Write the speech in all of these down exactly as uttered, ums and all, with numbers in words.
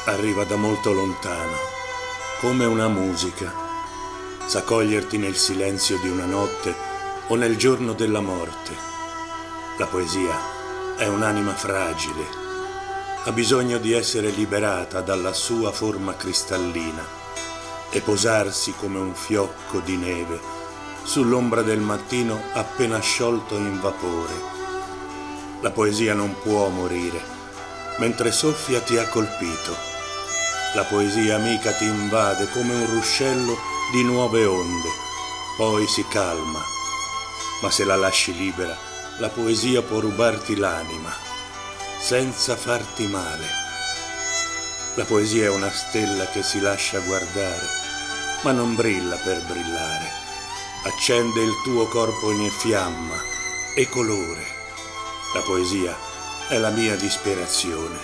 arriva da molto lontano, come una musica, sa coglierti nel silenzio di una notte o nel giorno della morte. La poesia è un'anima fragile, ha bisogno di essere liberata dalla sua forma cristallina e posarsi come un fiocco di neve sull'ombra del mattino appena sciolto in vapore. La poesia non può morire, mentre soffia ti ha colpito. La poesia amica ti invade come un ruscello di nuove onde, poi si calma, ma se la lasci libera, la poesia può rubarti l'anima, senza farti male. La poesia è una stella che si lascia guardare, ma non brilla per brillare. Accende il tuo corpo in fiamma e colore. La poesia è la mia disperazione.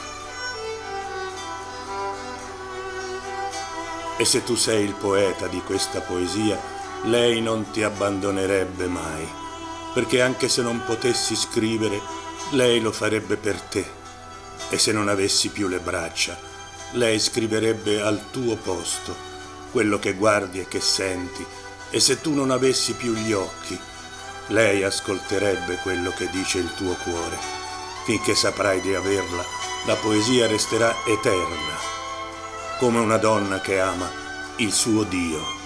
E se tu sei il poeta di questa poesia, lei non ti abbandonerebbe mai, perché anche se non potessi scrivere, lei lo farebbe per te. E se non avessi più le braccia, lei scriverebbe al tuo posto quello che guardi e che senti. E se tu non avessi più gli occhi, lei ascolterebbe quello che dice il tuo cuore. Finché saprai di averla, la poesia resterà eterna, come una donna che ama il suo Dio.